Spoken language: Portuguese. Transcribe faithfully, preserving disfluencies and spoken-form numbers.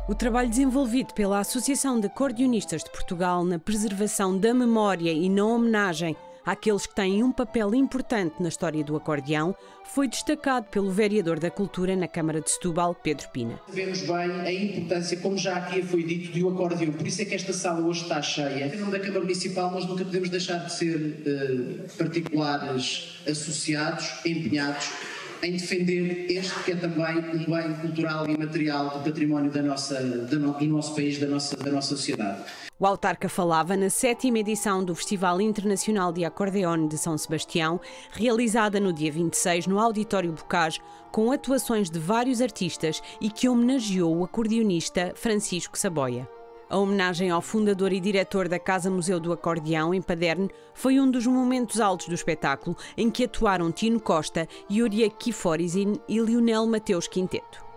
O trabalho desenvolvido pela Associação de Acordeonistas de Portugal na preservação da memória e na homenagem àqueles que têm um papel importante na história do acordeão foi destacado pelo vereador da Cultura na Câmara de Setúbal, Pedro Pina. Sabemos bem a importância, como já aqui foi dito, do acordeão. Por isso é que esta sala hoje está cheia. Em nome da Câmara Municipal, nós nunca podemos deixar de ser uh, particulares associados, empenhados em defender este que é também um bem cultural e material do património da nossa, do nosso país, da nossa, da nossa sociedade. O autarca falava na sétima edição do Festival Internacional de Acordeon de São Sebastião, realizada no dia vinte e seis no Auditório Bocage, com atuações de vários artistas e que homenageou o acordeonista Francisco Saboia. A homenagem ao fundador e diretor da Casa Museu do Acordeão, em Paderne, foi um dos momentos altos do espetáculo, em que atuaram Tino Costa, Yuri Kiforizin e Lionel Mateus Quinteto.